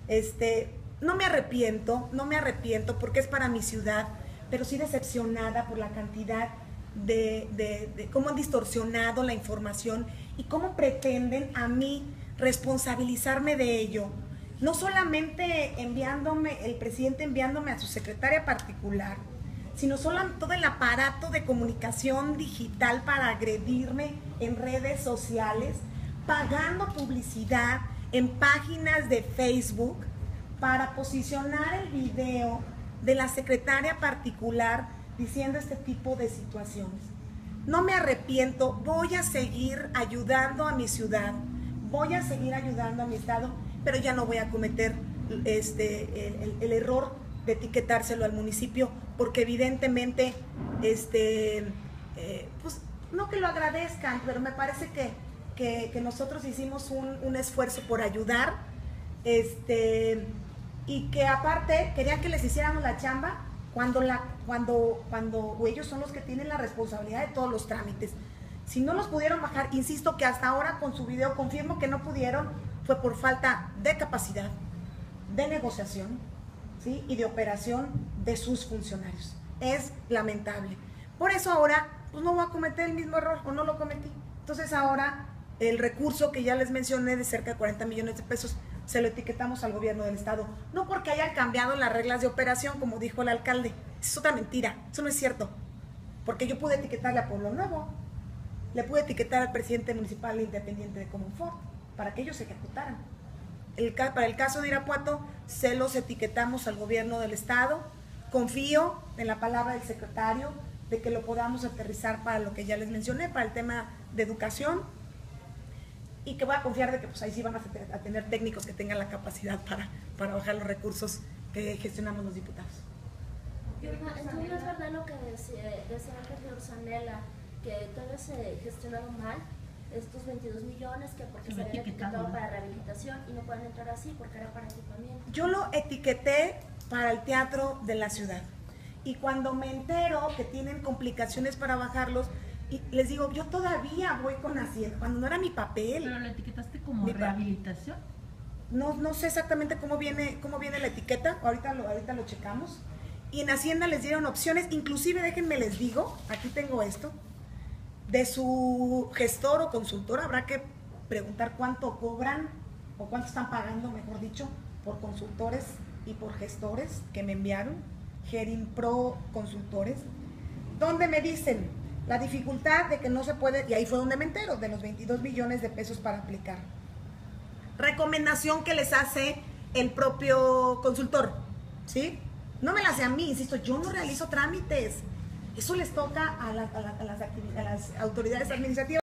No me arrepiento porque es para mi ciudad, pero sí decepcionada por la cantidad de cómo han distorsionado la información y cómo pretenden a mí responsabilizarme de ello. No solamente el presidente enviándome a su secretaria particular, sino todo el aparato de comunicación digital para agredirme en redes sociales, pagando publicidad en páginas de Facebook para posicionar el video de la secretaria particular diciendo este tipo de situaciones. No me arrepiento, voy a seguir ayudando a mi ciudad, voy a seguir ayudando a mi estado, pero ya no voy a cometer el error de etiquetárselo al municipio, porque evidentemente, pues no que lo agradezcan, pero me parece que nosotros hicimos un esfuerzo por ayudar, y que aparte querían que les hiciéramos la chamba cuando ellos son los que tienen la responsabilidad de todos los trámites. Si no los pudieron bajar, insisto que hasta ahora con su video confirmo que no pudieron, fue por falta de capacidad, de negociación, ¿sí? Y de operación de sus funcionarios. Es lamentable. Por eso ahora pues no voy a cometer el mismo error, o no lo cometí. Entonces ahora el recurso que ya les mencioné de cerca de 40 millones de pesos se lo etiquetamos al gobierno del estado. No porque hayan cambiado las reglas de operación, como dijo el alcalde. Es otra mentira, eso no es cierto. Porque yo pude etiquetarle a Pueblo Nuevo, le pude etiquetar al presidente municipal independiente de Comonfort, para que ellos se ejecutaran. Para el caso de Irapuato, se los etiquetamos al gobierno del estado. Confío en la palabra del secretario de que lo podamos aterrizar para lo que ya les mencioné, para el tema de educación, y que voy a confiar de que pues ahí sí van a tener técnicos que tengan la capacidad para bajar los recursos que gestionamos los diputados. Entonces, ¿no es verdad lo que decía el señor Zanella, que todavía se gestionaron mal estos 22 millones, que porque se habían etiquetado para rehabilitación y no pueden entrar así porque era para equipamiento? Yo lo etiqueté para el teatro de la ciudad, y cuando me entero que tienen complicaciones para bajarlos, y les digo, yo todavía voy con Hacienda, cuando no era mi papel. ¿Pero lo etiquetaste como rehabilitación? No sé exactamente cómo viene la etiqueta, ahorita lo checamos. Y en Hacienda les dieron opciones, inclusive déjenme les digo, aquí tengo esto, de su gestor o consultor, habrá que preguntar cuánto cobran, o cuánto están pagando, mejor dicho, por consultores y por gestores que me enviaron, Gerinpro Consultores, donde me dicen la dificultad de que no se puede, y ahí fue donde me entero, de los 22 millones de pesos para aplicar. Recomendación que les hace el propio consultor, ¿sí? No me la hace a mí, insisto, yo no realizo trámites. Eso les toca a las autoridades administrativas.